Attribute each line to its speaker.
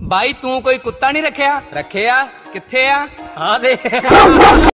Speaker 1: ਬਾਈ ਤੂੰ ਕੋਈ ਕੁੱਤਾ ਨਹੀਂ ਰੱਖਿਆ? ਰੱਖਿਆ ਕਿੱਥੇ ਆ? ਆ ਦੇ